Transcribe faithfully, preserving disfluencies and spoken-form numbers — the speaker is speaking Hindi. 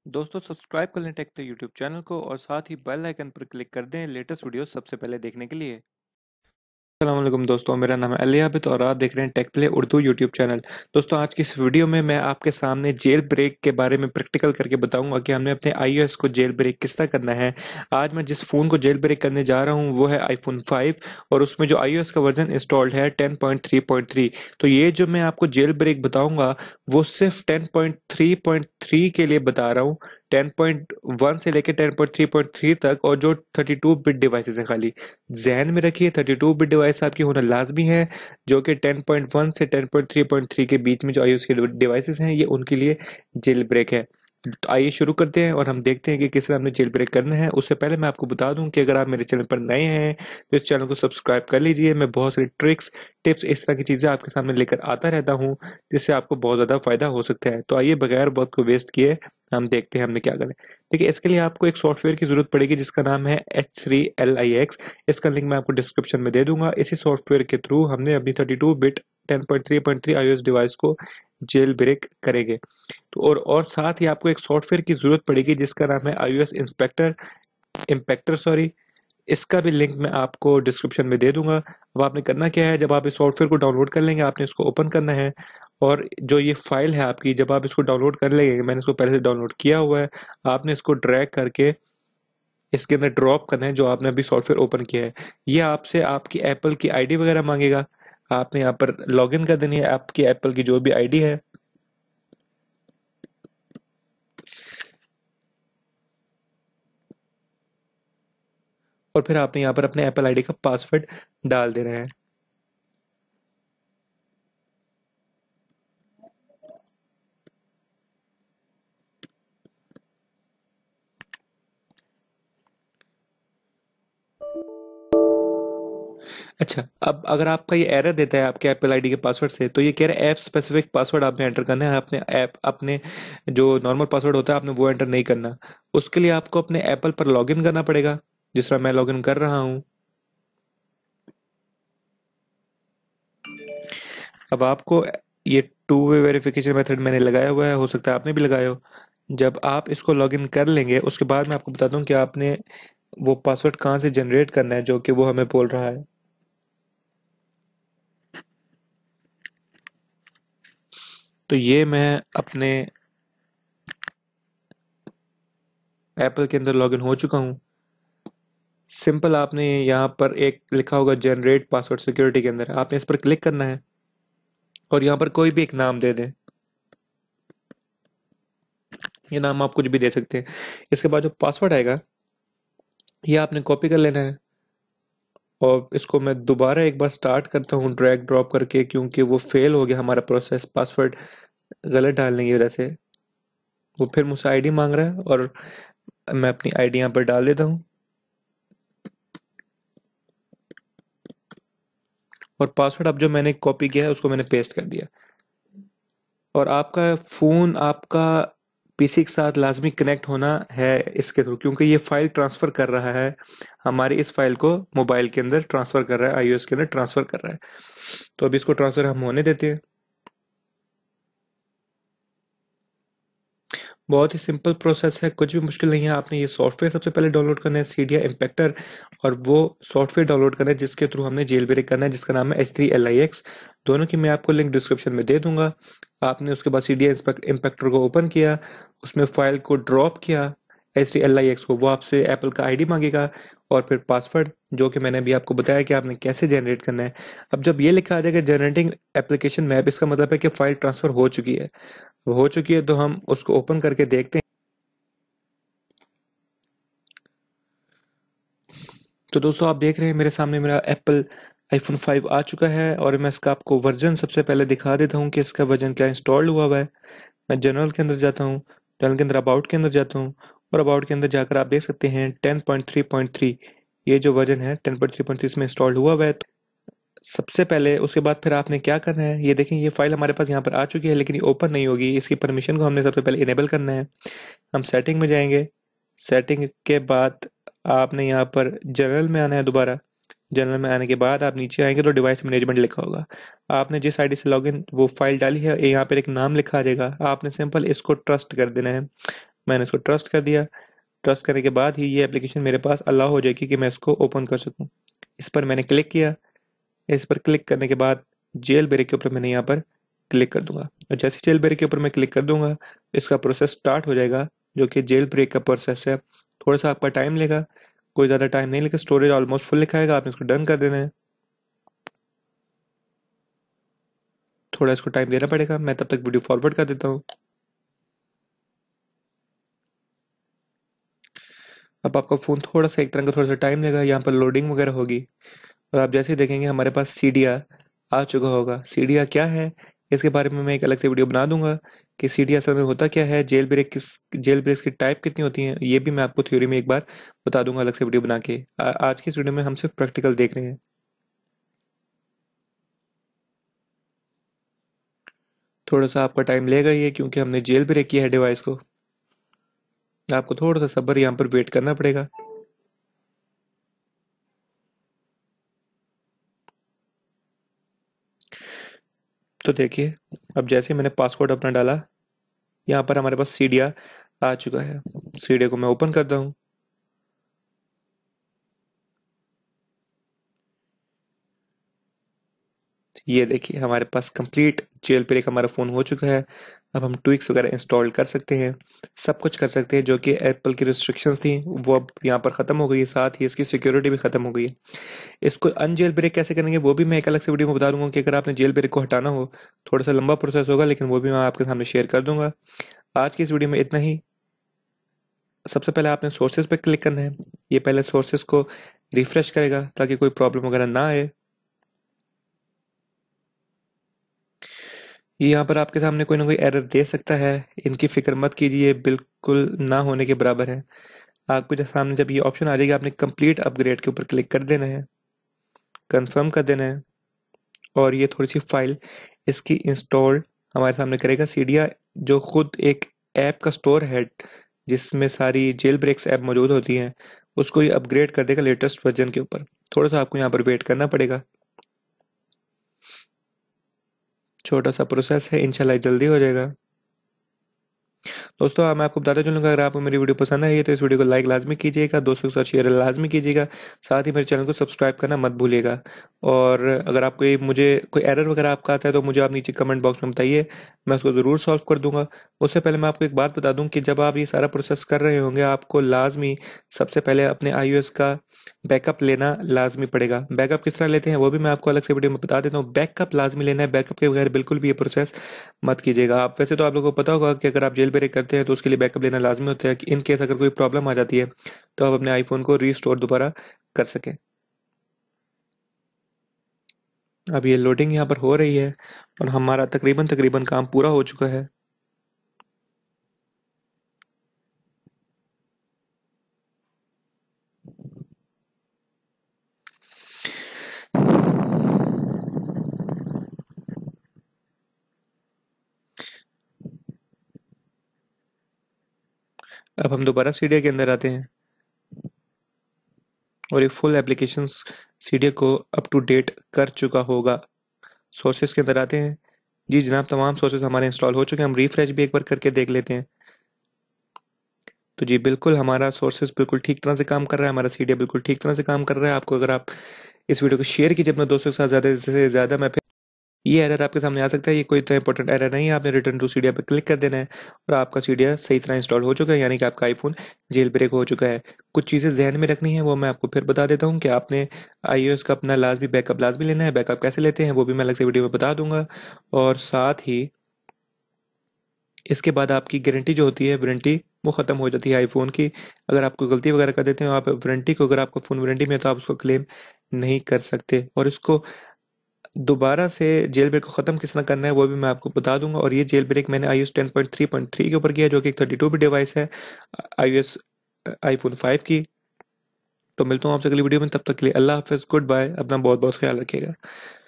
दोस्तों सब्सक्राइब कर लें टेक प्ले यूट्यूब चैनल को और साथ ही बेल आइकन पर क्लिक कर दें लेटेस्ट वीडियो सबसे पहले देखने के लिए। अस्सलाम वालेकुम दोस्तों, मेरा नाम है अली आबिद और आप देख रहे हैं tech play Urdu YouTube channel. दोस्तों आज की इस वीडियो में मैं आपके सामने जेल ब्रेक के बारे में प्रैक्टिकल करके बताऊंगा कि हमने अपने आईओएस को जेल ब्रेक किस तरह करना है। आज मैं जिस फ़ोन को जेल ब्रेक करने जा रहा हूं वो है आईफोन फाइव और उसमें जो आईओएस का वर्जन इंस्टॉल्ड है ten point three point three. तो ये जो मैं आपको जेल ब्रेक बताऊंगा वो सिर्फ ten point three point three के लिए बता रहा हूँ। टेन पॉइंट वन से लेकर ten point three point three तक और जो थर्टी टू बिट डिवाइसेस हैं खाली ज़हन में रखिए थर्टी टू बिट डिवाइस आपकी होना लाजमी है, जो कि टेन पॉइंट वन से ten point three point three के बीच में जो आईओएस के डिवाइसेस हैं ये उनके लिए जेल ब्रेक है। तो आइए शुरू करते हैं और हम देखते हैं कि किस तरह हमने जेल ब्रेक करना है। उससे पहले मैं आपको बता दूं कि अगर आप मेरे चैनल पर नए हैं तो इस चैनल को सब्सक्राइब कर लीजिए। मैं बहुत सारी ट्रिक्स टिप्स इस तरह की चीज़ें आपके सामने लेकर आता रहता हूं जिससे आपको बहुत ज़्यादा फायदा हो सकता है। तो आइए बगैर वक्त को वेस्ट किए हम देखते हैं हमने क्या करना है। देखिए इसके लिए आपको एक सॉफ्टवेयर की जरूरत पड़ेगी जिसका नाम है H three L I X. इसका लिंक मैं आपको डिस्क्रिप्शन में दे दूंगा। इसी सॉफ्टवेयर के थ्रू हमने अपनी thirty two bit ten point three point three iOS device को जेल ब्रेक करेंगे। तो और और साथ ही आपको एक सॉफ्टवेयर की जरूरत पड़ेगी जिसका नाम है आईओएस इंस्पेक्टर इंपेक्टर सॉरी। इसका भी लिंक मैं आपको डिस्क्रिप्शन में दे दूंगा। अब आपने करना क्या है, जब आप इस सॉफ्टवेयर को डाउनलोड कर लेंगे आपने इसको ओपन करना है और जो ये फाइल है आपकी जब आप इसको डाउनलोड कर लेंगे, मैंने इसको पहले से डाउनलोड किया हुआ है, आपने इसको ड्रैग करके इसके अंदर ड्रॉप करना है जो आपने अभी सॉफ्टवेयर ओपन किया है। ये आपसे आपकी एप्पल की आईडी वगैरह मांगेगा, आपने यहाँ पर लॉगिन कर देनी है आपकी एप्पल की जो भी आईडी है। और फिर आपने यहाँ पर अपने एप्पल आईडी का पासवर्ड डाल देना है। अच्छा, अब अगर आपका ये एरर देता है आपके एप्पल आईडी के पासवर्ड से तो ये कह रहा है ऐप स्पेसिफिक पासवर्ड आपने एंटर करना है। अपने ऐप अपने जो नॉर्मल पासवर्ड होता है आपने वो एंटर नहीं करना। उसके लिए आपको अपने एप्पल पर लॉगिन करना पड़ेगा, जिस तरह मैं लॉगिन कर रहा हूँ। अब आपको ये टू वे वेरिफिकेशन मेथड मैंने लगाया हुआ है, हो सकता है आपने भी लगाया हो। जब आप इसको लॉगिन कर लेंगे उसके बाद मैं आपको बताता हूँ कि आपने वो पासवर्ड कहाँ से जनरेट करना है जो कि वो हमें बोल रहा है। तो ये मैं अपने एप्पल के अंदर लॉगिन हो चुका हूँ। सिंपल आपने यहाँ पर एक लिखा होगा जनरेट पासवर्ड सिक्योरिटी के अंदर, आपने इस पर क्लिक करना है और यहाँ पर कोई भी एक नाम दे दें। ये नाम आप कुछ भी दे सकते हैं। इसके बाद जो पासवर्ड आएगा ये आपने कॉपी कर लेना है और इसको मैं दोबारा एक बार स्टार्ट करता हूँ ड्रैग ड्रॉप करके, क्योंकि वो फेल हो गया हमारा प्रोसेस पासवर्ड गलत डालने की वजह से। वो फिर मुझसे आईडी मांग रहा है और मैं अपनी आईडी यहाँ पर डाल देता हूँ और पासवर्ड अब जो मैंने कॉपी किया है उसको मैंने पेस्ट कर दिया। और आपका फ़ोन आपका पीसी के साथ लाजमी कनेक्ट होना है इसके थ्रू, क्योंकि ये फाइल ट्रांसफ़र कर रहा है हमारी इस फाइल को मोबाइल के अंदर ट्रांसफ़र कर रहा है, आईओएस के अंदर ट्रांसफ़र कर रहा है। तो अब इसको ट्रांसफ़र हम होने देते हैं। बहुत ही सिंपल प्रोसेस है, कुछ भी मुश्किल नहीं है। आपने ये सॉफ्टवेयर सबसे पहले डाउनलोड करना है सीडिया इंपेक्टर, और वो सॉफ्टवेयर डाउनलोड करना है जिसके थ्रू हमने जेल ब्रेक करना है जिसका नाम है H three L I X. दोनों की मैं आपको लिंक डिस्क्रिप्शन में दे दूंगा। आपने उसके बाद सीडिया इंपेक्टर को ओपन किया, उसमें फाइल को ड्रॉप किया H three L I X को, वो आपसे एप्पल का आईडी मांगेगा और फिर पासवर्ड जो कि मैंने अभी आपको बताया कि आपने कैसे जनरेट करना है। अब जब ये लिखा आ जाएगा जनरेटिंग एप्लीकेशन मैप, इसका मतलब है कि फाइल ट्रांसफर हो चुकी है। हो चुकी है तो हम उसको ओपन करके देखते हैं। तो दोस्तों आप देख रहे हैं मेरे सामने मेरा एप्पल आईफोन फाइव आ चुका है और मैं इसका आपको वर्जन सबसे पहले दिखा देता हूँ कि इसका वर्जन क्या इंस्टॉल्ड हुआ हुआ है। मैं जनरल के अंदर जाता हूँ, जनरल के अंदर अबाउट के अंदर जाता हूँ और अबाउट के अंदर जाकर आप देख सकते हैं ten point three point three ये जो वर्जन है ten point three point three इसमें इंस्टॉल्ड हुआ हुआ है। तो सबसे पहले उसके बाद फिर आपने क्या करना है, ये देखें ये फाइल हमारे पास यहाँ पर आ चुकी है लेकिन ये ओपन नहीं होगी। इसकी परमिशन को हमने सबसे पहले इनेबल करना है। हम सेटिंग में जाएंगे, सेटिंग के बाद आपने यहाँ पर जनरल में आना है। दोबारा जनरल में आने के बाद आप नीचे आएंगे तो डिवाइस मैनेजमेंट लिखा होगा। आपने जिस आईडी से लॉगिन वो फाइल डाली है यहाँ पर एक नाम लिखा आ जाएगा, आपने सिंपल इसको ट्रस्ट कर देना है। मैंने इसको ट्रस्ट कर दिया। ट्रस्ट करने के बाद ही ये एप्लीकेशन मेरे पास अलाउ हो जाएगी कि मैं इसको ओपन कर सकूँ। इस पर मैंने क्लिक किया। इस पर क्लिक करने के बाद जेल ब्रेक के ऊपर मैंने यहाँ पर क्लिक कर दूंगा, और जैसे जेल ब्रेक के ऊपर मैं क्लिक कर दूंगा इसका प्रोसेस स्टार्ट हो जाएगा, जो कि जेल ब्रेक का प्रोसेस है। थोड़ा सा आपका टाइम लेगा, कोई ज़्यादा टाइम नहीं लेगा। स्टोरेज ऑलमोस्ट फुल लिखाएगा, आपने इसको डन कर देना है। थोड़ा इसको टाइम देना पड़ेगा, मैं तब तक वीडियो फॉरवर्ड कर देता हूँ। अब आपका फ़ोन थोड़ा सा एक तरह का थोड़ा सा टाइम लेगा, यहाँ पर लोडिंग वगैरह होगी। और आप जैसे ही देखेंगे हमारे पास सीडिया आ चुका होगा। सीडिया क्या है, इसके बारे में मैं एक अलग से वीडियो बना दूंगा कि सीडिया असल में होता क्या है, जेल ब्रेक किस जेल ब्रेक की टाइप कितनी होती हैं, ये भी मैं आपको थ्योरी में एक बार बता दूंगा अलग से वीडियो बना के। आ, आज की इस वीडियो में हम सिर्फ प्रैक्टिकल देख रहे हैं। थोड़ा सा आपका टाइम लेगा ये, क्योंकि हमने जेल ब्रेक किया है डिवाइस को। आपको थोड़ा सा सब्र यहाँ पर वेट करना पड़ेगा। तो देखिए, अब जैसे ही मैंने पासवर्ड अपना डाला, यहाँ पर हमारे पास सीडिया आ चुका है। सीडिया को मैं ओपन करता हूँ। ये देखिए हमारे पास कंप्लीट जेल ब्रेक हमारा फ़ोन हो चुका है। अब हम ट्विक्स वगैरह इंस्टॉल कर सकते हैं, सब कुछ कर सकते हैं। जो कि एप्पल की रिस्ट्रिक्शंस थी वो अब यहाँ पर ख़त्म हो गई है, साथ ही इसकी सिक्योरिटी भी ख़त्म हो गई है। इसको अनजेल ब्रेक कैसे करेंगे वो भी मैं एक अलग से वीडियो में बता दूंगा, कि अगर आपने जेल ब्रेक को हटाना हो, थोड़ा सा लंबा प्रोसेस होगा, लेकिन वो भी मैं आपके सामने शेयर कर दूंगा। आज की इस वीडियो में इतना ही। सबसे पहले आपने सोर्सेज पे क्लिक करना है। ये पहले सोर्सेज को रिफ्रेश करेगा ताकि कोई प्रॉब्लम वगैरह ना आए। ये यहाँ पर आपके सामने कोई ना कोई एरर दे सकता है, इनकी फिक्र मत कीजिए, बिल्कुल ना होने के बराबर है। आपको जब सामने जब ये ऑप्शन आ जाएगा, आपने कंप्लीट अपग्रेड के ऊपर क्लिक कर देना है, कंफर्म कर देना है, और ये थोड़ी सी फाइल इसकी इंस्टॉल हमारे सामने करेगा। सीडिया जो खुद एक ऐप का स्टोर है जिसमें सारी जेल ब्रेक्स ऐप मौजूद होती हैं, उसको ये अपग्रेड कर देगा लेटेस्ट वर्जन के ऊपर। थोड़ा सा आपको यहाँ पर वेट करना पड़ेगा, छोटा सा प्रोसेस है, इंशाल्लाह जल्दी हो जाएगा। दोस्तों, हाँ, मैं आपको बताता चलूँगा, अगर आपको मेरी वीडियो पसंद आई है तो इस वीडियो को लाइक लाजमी कीजिएगा, दोस्तों के साथ शेयर लाजमी कीजिएगा, साथ ही मेरे चैनल को सब्सक्राइब करना मत भूलिएगा। और अगर आपको ये मुझे कोई एरर वगैरह आपका आता है तो मुझे आप नीचे कमेंट बॉक्स में बताइए, मैं उसको ज़रूर सॉल्व कर दूंगा। उससे पहले मैं आपको एक बात बता दूं कि जब आप ये सारा प्रोसेस कर रहे होंगे, आपको लाजमी सबसे पहले अपने आईओएस का बैकअप लेना लाजमी पड़ेगा। बैकअप किस तरह लेते हैं वो भी मैं आपको अलग से वीडियो में बता देता हूँ। बैकअप लाजमी लेना है, बैकअप के बगैर बिल्कुल भी ये प्रोसेस मत कीजिएगा। आप वैसे तो आप लोगों को पता होगा कि अगर आप जेल ब्रेक करते हैं तो उसके लिए बैकअप लेना लाजमी होता है, कि इन केस अगर कोई प्रॉब्लम आ जाती है तो आप अपने आईफोन को रीस्टोर दोबारा कर सकें। अब ये लोडिंग यहाँ पर हो रही है और हमारा तकरीबन तकरीबन काम पूरा हो चुका है। अब हम दोबारा सीडिया के अंदर आते हैं और ये फुल एप्लीकेशन सीडिया को अप टू डेट कर चुका होगा। सोर्सेज के अंदर आते हैं। जी जनाब, तमाम सोर्सेज हमारे इंस्टॉल हो चुके हैं। हम रिफ्रेश भी एक बार करके देख लेते हैं। तो जी बिल्कुल हमारा सोर्सेज बिल्कुल ठीक तरह से काम कर रहा है, हमारा सीडिया बिल्कुल ठीक तरह से काम कर रहा है। आपको अगर आप इस वीडियो को शेयर कीजिए अपने दोस्तों के साथ ज़्यादा से ज़्यादा। मैं फिर ये एरर आपके सामने आ सकता है, ये कोई इतना इंपॉर्टेंट एरर नहीं है। आपने रिटर्न टू सीडिया पे क्लिक कर देना है और आपका सीडिया सही तरह इंस्टॉल हो चुका है, यानी कि आपका आईफोन जेल ब्रेक हो चुका है। कुछ चीज़ें जहन में रखनी है, वो मैं आपको फिर बता देता हूँ कि आपने आईओएस का अपना लाजमी बैकअप लाजमी लेना है। बैकअप कैसे लेते हैं वो भी मैं अलग से वीडियो में बता दूंगा। और साथ ही इसके बाद आपकी गारंटी जो होती है, वारंटी, वो ख़त्म हो जाती है आईफोन की। अगर आप कोई गलती वगैरह कर देते हैं आप वारंटी को, अगर आपका फ़ोन वारंटी में है तो आप उसको क्लेम नहीं कर सकते। और इसको दोबारा से जेल ब्रेक को ख़त्म किस तरह करना है वो भी मैं आपको बता दूंगा। और ये जेल ब्रेक मैंने iOS ten point three point three के ऊपर किया है, जो कि एक थर्टी टू बिट डिवाइस है, iOS आईफोन फाइव की। तो मिलता हूँ आपसे अगली वीडियो में, तब तक के लिए अल्लाह हाफिज़, गुड बाय, अपना बहुत बहुत ख्याल रखिएगा।